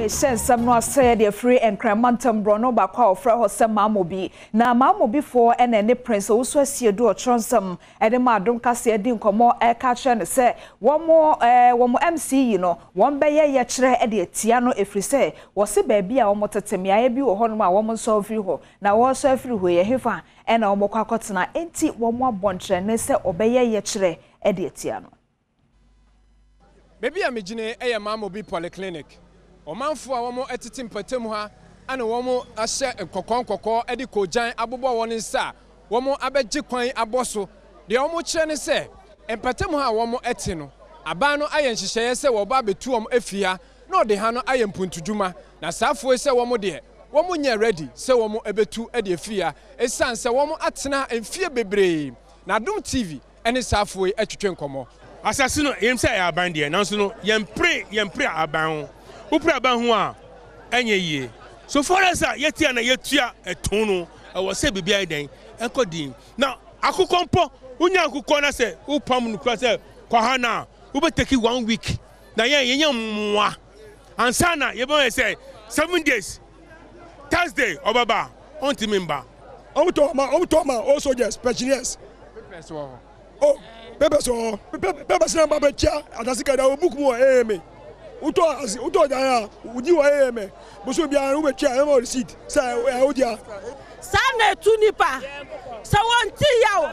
me sense some no say the free and Premtobre Brono ba kwa ofra ho se Maamobi na Maamobi for ene prince wo so asie do otronsam ede ma Adom Kasee di nkomo e ka kire ne se wo mo MCE no won be ye kire e de tia no efri se wo se ba bia wo tetemia bi wo ho no ma wo so afri ho na wo so afri ho ye hefa e na wo kwakotena enti wo mo abontre ne se obeye ye kire e de tia no Baby amegine eye Maamobi polyclinic. Omanfo a womo etiti mpatem ha ana womo ahye kokon edi kojan abobo won nsa womo abeji kwan aboso de womo kire ne se empatem ha womo eti no aban no aye nhyehyeye se wo ba betu om afia na ode ha no aye mpuntudwuma na saafo se womo de womo nya ready se womo ebetu ede afia esan se womo atena emfie bebre na Adom TV ene saafo etwetwe nkomo Assassino, him say I ban there. Now, so yempre aban. Upre aban ho a enye ye. So for us, yeti na yetua etono. I was say bibi den. Enko din. Now, akukọ mpo, unya akukọ na say upam nu kra say kwa na. Ube take 1 week. Na ye mwa. Ansana ye bon say 7 days. Thursday obaba. Onti member. Omutoma also just pensioners. Oh. Pepe sina baba cha atasika da book mo me uto da udi wa me boso bia ube cha e mo receipt say odia sana tunipa sa wonti yawo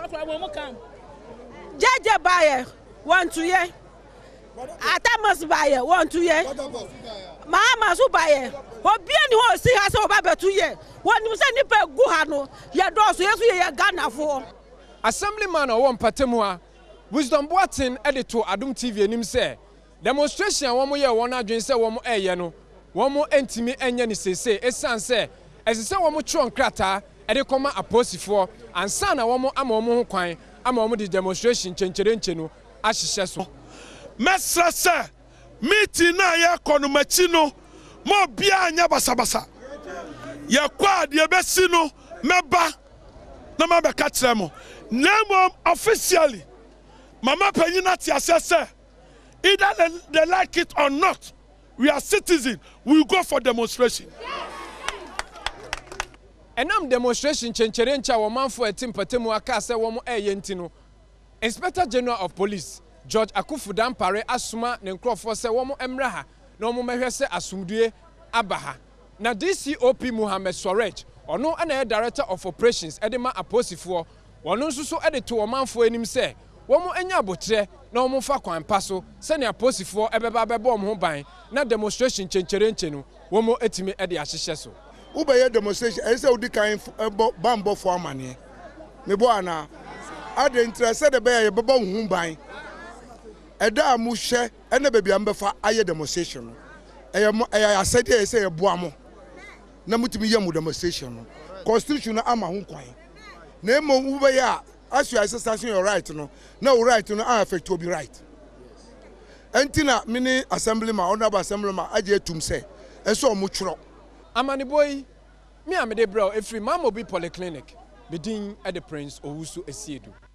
jeje baye want to ye atamas baye want to ye mama so baye obi ani ho si ha se oba betu ye woni se nipa gu ha no ye do so yesu ye ganafo Assemblyman or one patemua, Wisdom Boatin editor Adom TV and him say, demonstration one more year one adwin say one more yano, one more entimi enye say, esan say, as say one more tron krata, e de koma aposifo, and sana one more amomo kwan, amomo the demonstration chencherenchenu, ashishe so. Mesra say, meeting na ya kono machino, mo bia anya basabasa. Ya kwa de besino meba na mabe katremo. Name officially, Mama Peninati assessor. Either they like it or not, we are citizens. We will go for demonstration. And I'm demonstration chencherencha woman for a team patemu akase womo yentino. Inspector General of Police George Akufudan Pare asuma ne nkrofo se womo emraha na womo mehwe se asumdue abaha. Na DCOP Muhammad Sorej ono na Director of Operations edema aposifo wono nso so ede to omanfo enim se womo anya abotre na womo fa kwan paso se ne aposifo ebeba bebo om ho ban na demonstration chencherenche no womo etimi ede ahyehye so ubeye demonstration ese odi kan bambo fo amane mebo ana ade interest de be ye bebo ho ban eda amu hye ene bebia mbefa aye demonstration no asede ese ye boamo na mutimi ye mu demonstration no constitution na ama ho kwan na emo ube ya as you assessing your right no na your right no affect obi right entina mini assemblyman honorable assemblyman aje etum se enso omo tworo amani boy me amede bro efri Maamobi polyclinic bedin at the prince owusu esiedu.